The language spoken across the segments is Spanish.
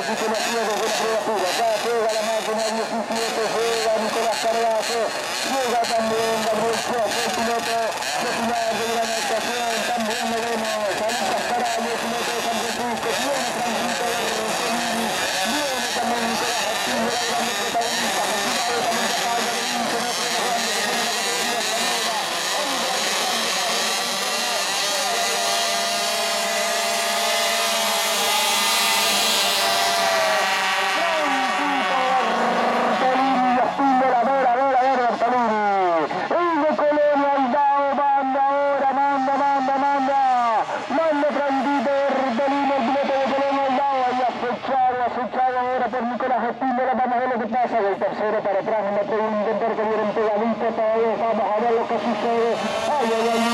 titulación desde la prelatura. Ya llega la máquina 17, llega Nicolás Carvazo, llega también Gabriel Choco, el piloto popular de gran actuación, también lo vemos a Lucas Carayo, el piloto de San Francisco, viene Francisco de Rossellini, viene también Nicolás Martín, el grande protagonista, motivado también de Pablo de Vince, otro de los grandes que tiene la categoría española, un grande el tercero para atrás, no puede intentar que vienen pegaditos todavía, vamos a ver lo que sucede. Ay, ay, ay,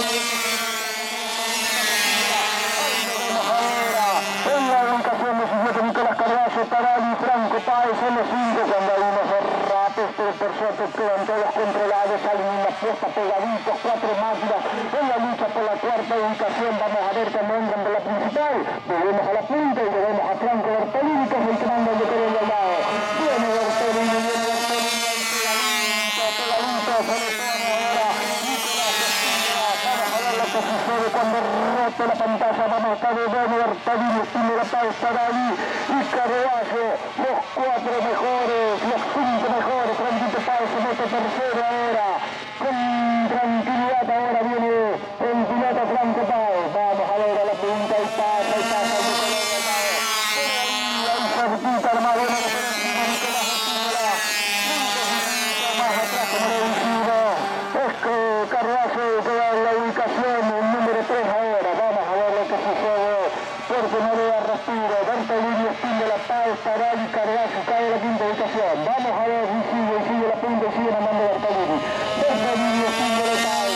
en la ubicación de 17 Nicolás Carvalho, Tarali, Franco Páez son los 5, cuando hay unos derrapes, pero por suerte quedan todos controlados, salen en la puesta pegaditos, 4 máquinas en la lucha por la cuarta ubicación. Vamos a ver cuando entran de la principal, volvemos a la punta y volvemos a Franco Bertolini, que es el que manda el de Corea al lado. Viene Bertolini, pegadito, se le pone ahora Nicolás Espíndola. Vamos a ver lo que sucede cuando rote la pantalla. Vamos a estar de Bueno, Bertolini, Espíndola, Páez, Tarali y Carvalho, los 4 mejores, los 5 mejores. Franquito Páez se mete tercero ahora, con tranquilidad ahora viene el piloto Franco Páez. Vamos a ver a la punta, y pasa el de Colombia al lado. Pero ahí hay cerquita armado una diferencia, Nicolás Espíndola. 5 más atrás como lo vencido. Es que Carvalho queda en la ubicación, el número 3 ahora. Vamos a ver lo que sucede, porque no le da respiro. Bertolini, Espíndola, Páez, Tarali, Carvalho cae en la quinta ubicación. Vamos a ver si sigue la punta y sigue mandando Bertolini. Bertolini, Espíndola, Páez.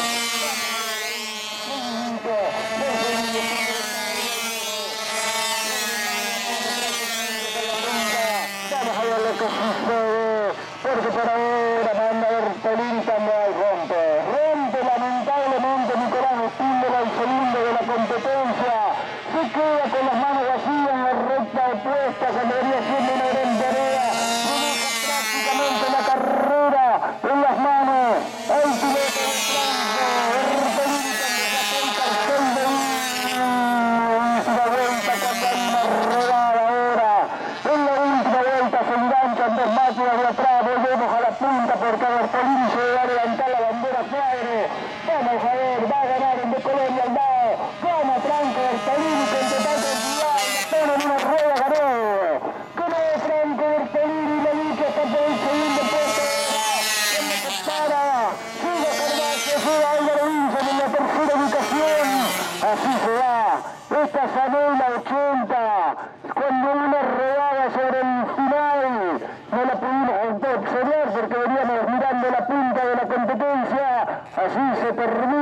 Vamos a ver lo que sucede, porque por ahora manda Bertolini también rompe lamentablemente Nicolás Espíndola, el segundo de la competencia, se queda con las manos vacías en la recta opuesta, cuando venía siendo una gran tarea, deja prácticamente la carrera en las manos el piloto de Franco Bertolini, cuando sacó el cartel de última vuelta, cuando hay una rodada ahora, en la última vuelta se enganchan 2 máquinas de atrás, volvemos a la punta porque Bertolini se va a levantar la bandera cuadro. Vamos a ver, va a ganar el de Colombia al lado, gana Franco Bertolini con total tranquilidad, y la pone en una rueda, ganó Franco Bertolini, la lucha está por el segundo puesto, en la que para, sigue Carvalho, sigue Álvaro Vinson en la tercera ubicación, así se va, esta es la 80, cuando una rodada sobre el final, no la pudimos observar porque veníamos mirando la punta de la competencia, así se termina.